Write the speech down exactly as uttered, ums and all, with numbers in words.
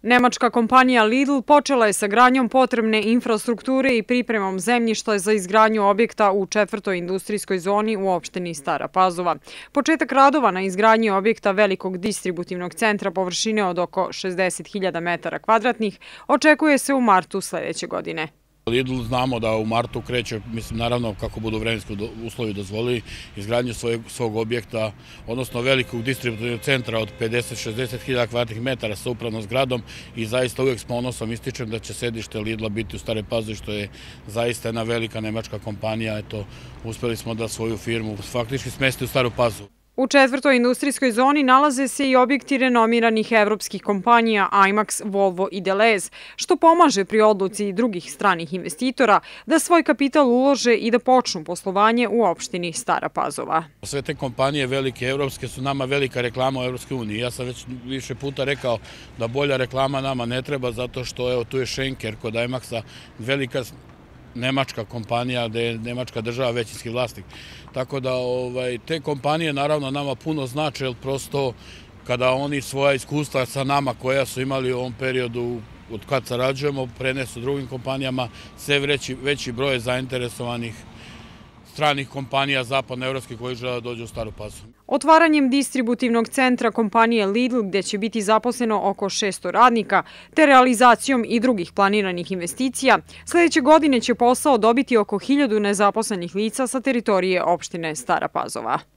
Nemačka kompanija Lidl počela je sa gradnjom potrebne infrastrukture i pripremom zemljišta za izgradnju objekta u četvrtoj industrijskoj zoni u opštini Stara Pazova. Početak radova na izgradnji objekta velikog distributivnog centra površine od oko šezdeset hiljada metara kvadratnih očekuje se u martu sledeće godine. Lidl znamo da u martu kreće, mislim naravno kako budu vremenski uslovi dozvolili, izgradnju svog objekta, odnosno velikog distributivnog centra od pedeset do šezdeset hiljada kvadratnih metara sa upravnom zgradom i zaista uvijek s ponosom ističem da će sedište Lidla biti u Staroj Pazovi, što je zaista jedna velika nemačka kompanija. Eto, uspeli smo da svoju firmu faktički smesti u Staru Pazovu. U četvrtoj industrijskoj zoni nalaze se i objekti renomiranih evropskih kompanija IMAX, Volvo i Deleuze, što pomaže pri odluci drugih stranih investitora da svoj kapital ulože i da počnu poslovanje u opštini Stara Pazova. Sve te kompanije velike evropske su nama velika reklama u Evropskoj uniji. Ja sam već više puta rekao da bolja reklama nama ne treba, zato što evo, tu je Schenker kod IMAX-a, velika nemačka kompanija, gde je nemačka država većinski vlasnik. Tako da ovaj, te kompanije naravno nama puno znače, jer prosto kada oni svoja iskustva sa nama koja su imali u ovom periodu od kad sarađujemo prenesu drugim kompanijama, sve veći, veći broj zainteresovanih stranih kompanija zapadnoevropskih koji žele da dođu u Staru Pazovu. Otvaranjem distributivnog centra kompanije Lidl, gde će biti zaposleno oko šesto radnika, te realizacijom i drugih planiranih investicija, sledeće godine će posao dobiti oko hiljadu nezaposlenih lica sa teritorije opštine Stara Pazova.